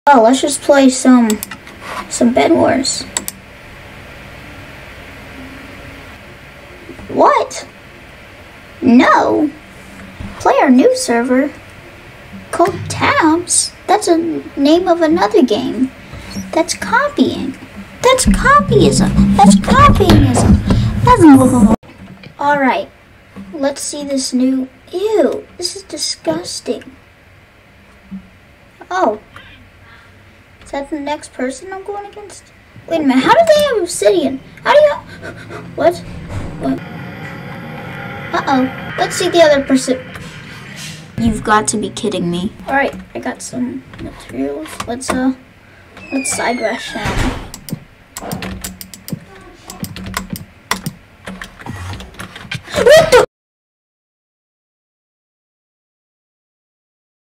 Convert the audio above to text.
Oh, let's just play some Bed Wars. What? No. Play our new server called Tabs. That's a name of another game. That's copying. That's copyism. That's copyism. Alright. Let's see this new... Ew. This is disgusting. Oh. Is that the next person I'm going against? Wait a minute. How do they have obsidian? How do you... What? What? Uh-oh. Let's see the other person. You've got to be kidding me. Alright. I got some materials. Let's side rush now.